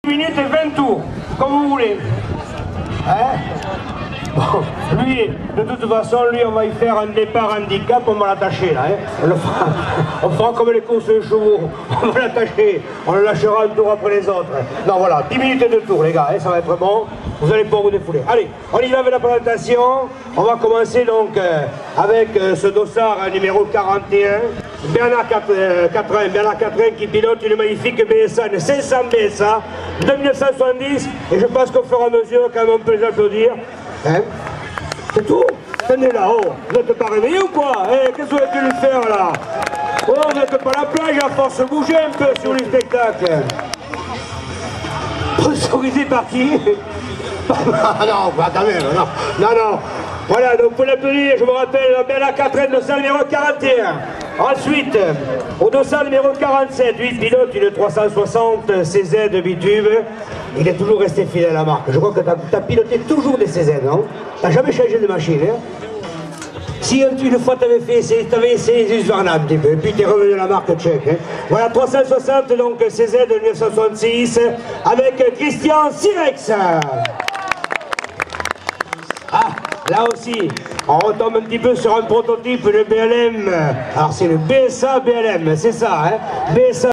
minutes et 20 tours, comme vous voulez. Hein? Bon, lui, de toute façon, lui, on va y faire un départ handicap, on va l'attacher là. Hein? On fera comme les courses de chevaux, on va l'attacher, on le lâchera un tour après les autres. Non, voilà, 10 minutes de tour, les gars, hein, ça va être bon, vous allez pas vous défouler. Allez, on y va avec la présentation. On va commencer donc avec ce dossard numéro 41, Bernard Quatrain qui pilote une magnifique BSA, une 500 BSA de 1970, et je pense qu'au fur et à mesure, quand même, on peut les applaudir. Hein? C'est tout? Tenez là, oh, vous n'êtes pas réveillé ou quoi? Eh, qu'est-ce que vous avez dû faire là? Oh, vous n'êtes pas à la plage, à force de bouger un peu sur les spectacles. Sponsorisé par qui? Ah non, attendez, non. Voilà, donc pour l'applaudir, je vous rappelle, Bernard Quatrain, dossard numéro 41. Ensuite, au dossard numéro 47, lui pilote une 360 CZ de bitume. Il est toujours resté fidèle à la marque. Je crois que tu as piloté toujours des CZ, non? Tu n'as jamais changé de machine, hein? Si une fois tu avais essayé les Husqvarna un petit peu, et puis tu es revenu à la marque tchèque. Hein? Voilà, 360, donc CZ de 1966, avec Christian Sirex. Ah, là aussi, on retombe un petit peu sur un prototype de BLM. Alors c'est le BSA BLM, c'est ça, hein? BSA.